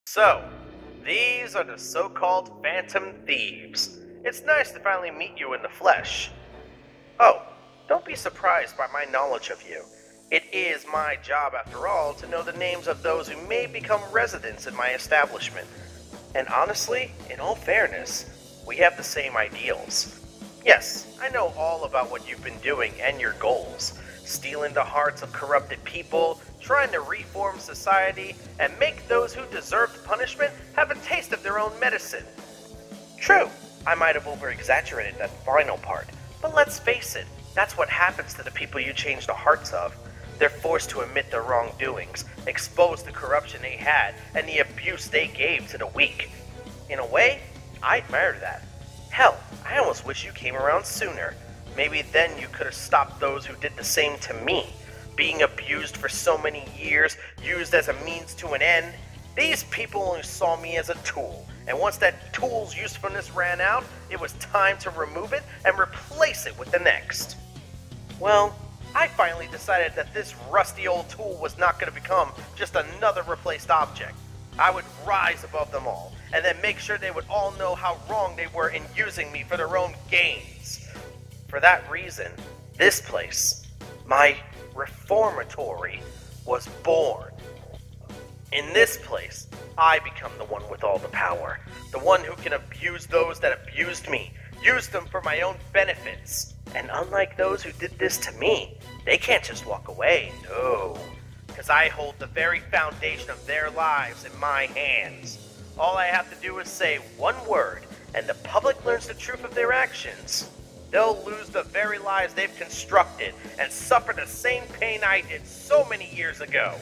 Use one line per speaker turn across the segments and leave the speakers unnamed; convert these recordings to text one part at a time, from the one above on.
So, these are the so-called Phantom Thieves. It's nice to finally meet you in the flesh. Oh, don't be surprised by my knowledge of you. It is my job, after all, to know the names of those who may become residents in my establishment. And honestly, in all fairness, we have the same ideals. Yes, I know all about what you've been doing and your goals. Stealing the hearts of corrupted people, trying to reform society, and make those who deserved punishment have a taste of their own medicine. True, I might have over-exaggerated that final part, but let's face it, that's what happens to the people you change the hearts of. They're forced to admit their wrongdoings, expose the corruption they had, and the abuse they gave to the weak. In a way, I admire that. Hell, I almost wish you came around sooner. Maybe then you could have stopped those who did the same to me. Being abused for so many years, used as a means to an end. These people only saw me as a tool, and once that tool's usefulness ran out, it was time to remove it and replace it with the next. Well, I finally decided that this rusty old tool was not going to become just another replaced object. I would rise above them all, and then make sure they would all know how wrong they were in using me for their own gains. For that reason, this place, my reformatory, was born. In this place, I become the one with all the power, the one who can abuse those that abused me, use them for my own benefits. And unlike those who did this to me, they can't just walk away, no. Because I hold the very foundation of their lives in my hands. All I have to do is say one word, and the public learns the truth of their actions. They'll lose the very lives they've constructed and suffer the same pain I did so many years ago.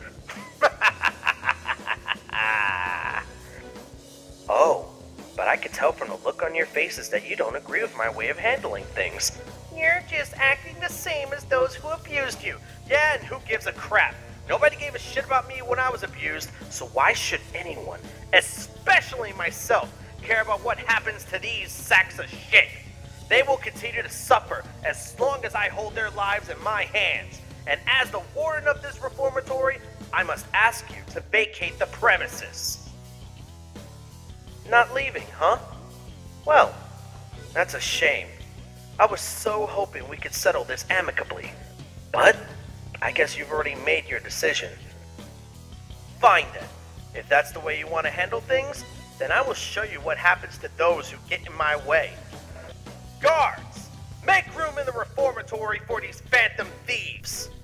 Oh, but I could tell from the look on your faces that you don't agree with my way of handling things. You're just acting the same as those who abused you. Yeah, and who gives a crap? Nobody gave a shit about me when I was abused, so why should anyone, especially myself, care about what happens to these sacks of shit? They will continue to suffer as long as I hold their lives in my hands. And as the warden of this reformatory, I must ask you to vacate the premises. Not leaving, huh? Well, that's a shame. I was so hoping we could settle this amicably. But I guess you've already made your decision. Fine then. If that's the way you want to handle things, then I will show you what happens to those who get in my way. Guards! Make room in the reformatory for these Phantom Thieves!